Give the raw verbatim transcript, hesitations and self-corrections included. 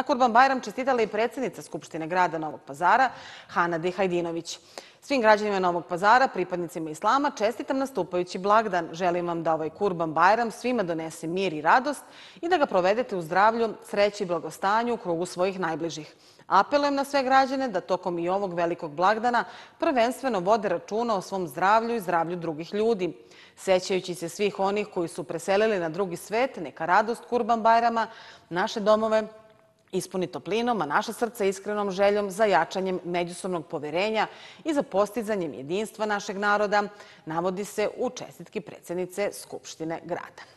A Kurban Bajram čestitala i predsjednica Skupštine grada Novog Pazara, Hanadi Hajdinović. Svim građanima Novog Pazara, pripadnicima islama, čestitam nastupajući blagdan. Želim vam da ovaj Kurban Bajram svima donese mir i radost i da ga provedete u zdravlju, sreći i blagostanju u krugu svojih najbližih. Apelujem na sve građane da tokom i ovog velikog blagdana prvenstveno vode računa o svom zdravlju i zdravlju drugih ljudi. Sećajući se svih onih koji su preselili na drugi svet, neka radost Kurban Bajrama naše domove ispuni toplinom, a naša srca iskrenom željom za jačanjem međusobnog poverenja i za postizanjem jedinstva našeg naroda, navodi se u čestitki predsjednice Skupštine grada.